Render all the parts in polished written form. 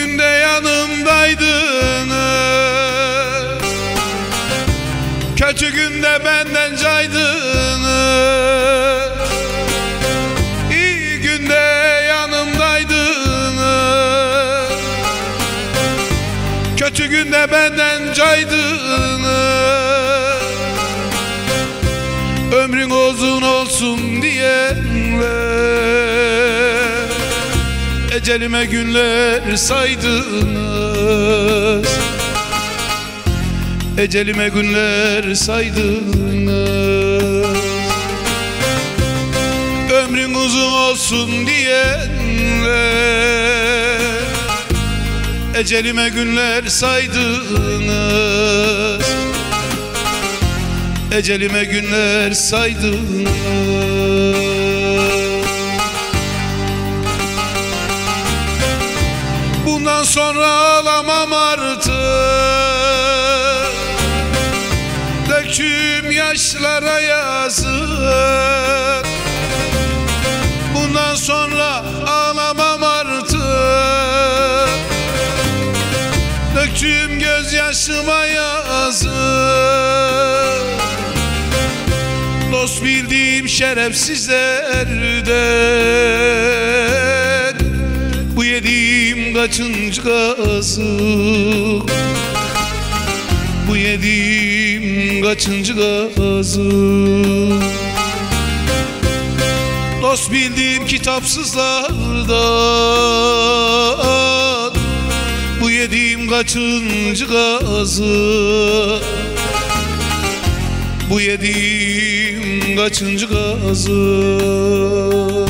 günde yanımdaydınız, kötü günde benden caydınız. İyi günde yanımdaydınız, kötü günde benden caydınız. Ömrün uzun olsun diyenler ecelime günler saydınız, ecelime günler saydınız. Ömrün uzun olsun diyenler ecelime günler saydınız, ecelime günler saydınız. Bundan sonra ağlamam artık, döktüğüm yaşlara yazık. Bundan sonra ağlamam artık, döktüğüm gözyaşıma yazık. Dost bildiğim şerefsizlerden bu yediğim kaçıncı kazık, bu yediğim kaçıncı kazık. Dost bildiğim kitapsızlardan bu yediğim kaçıncı kazık, bu yediğim kaçıncı kazık.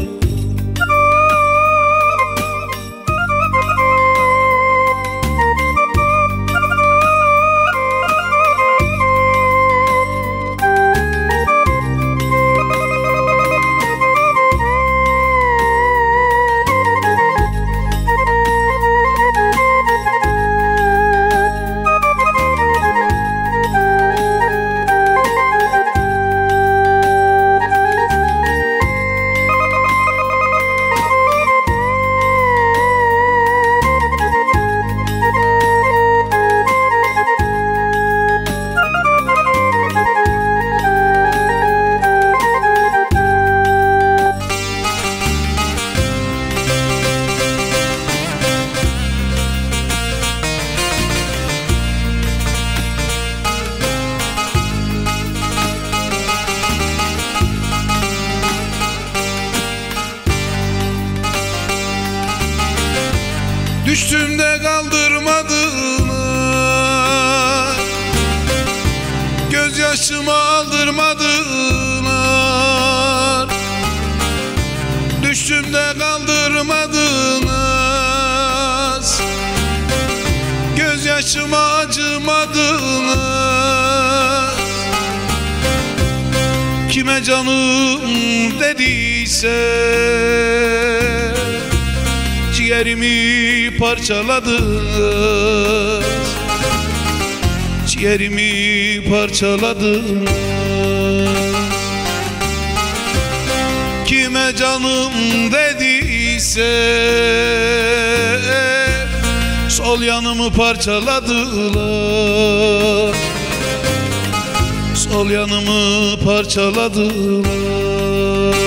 Düştüğümde kaldırmadılar, gözyaşımı aldırmadılar. Düştüğümde kaldırmadınız, gözyaşıma acımadınız. Kime canım dediyse ciğerimi parçaladınız, ciğerimi parçaladınız. Kime canım dediyse sol yanımı parçaladılar, sol yanımı parçaladılar.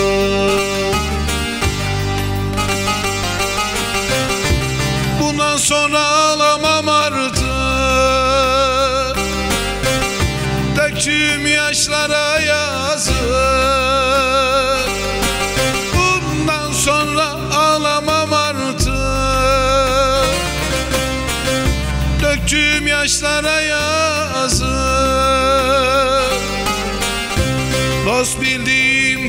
Bundan sonra ağlamam artık, döktüğüm yaşlara yazık. Bundan sonra ağlamam artık, döktüğüm yaşlara yazık. Dost bildiğim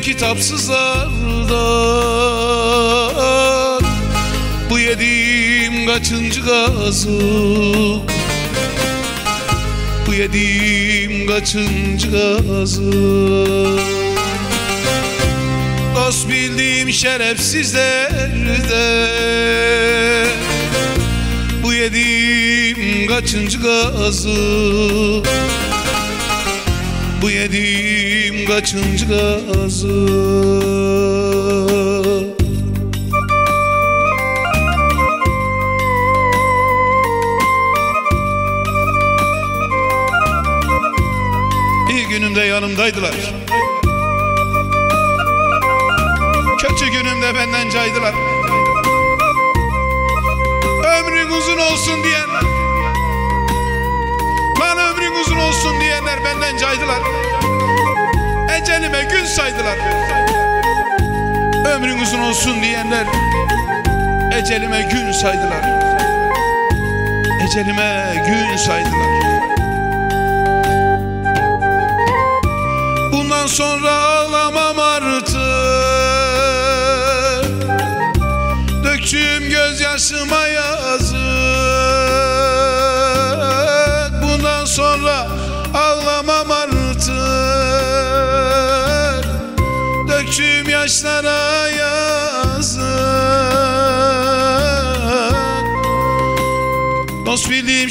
kitapsızlardan bu yediğim kaçıncı kazık, bu yediğim kaçıncı kazık. Dost bildiğim şerefsizlerden bu yediğim kaçıncı kazık, bu yediğim kaçıncı kazık. kaydılar. Kötü günümde benden caydılar. Ömrün uzun olsun diyenler, lan ömrün uzun olsun diyenler benden caydılar. Ecelime gün saydılar. Ömrün uzun olsun diyenler ecelime gün saydılar. Ecelime gün saydılar. Bundan sonra ağlamam artık, döktüğüm gözyaşıma yazık. Bundan sonra ağlamam artık, döktüğüm yaşlara yazık. Dost bildiğim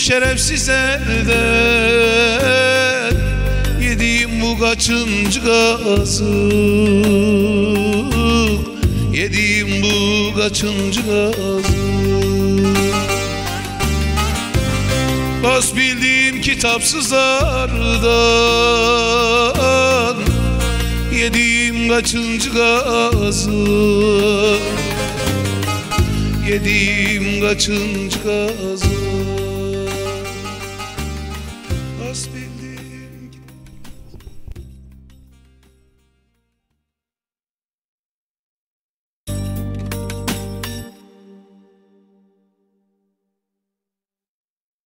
şerefsizlerden yediğim bu kaçıncı gazık, yediğim bu kaçıncı gazık. Dost bildiğim kitapsızlardan yediğim kaçıncı gazık, yediğim kaçıncı gazık.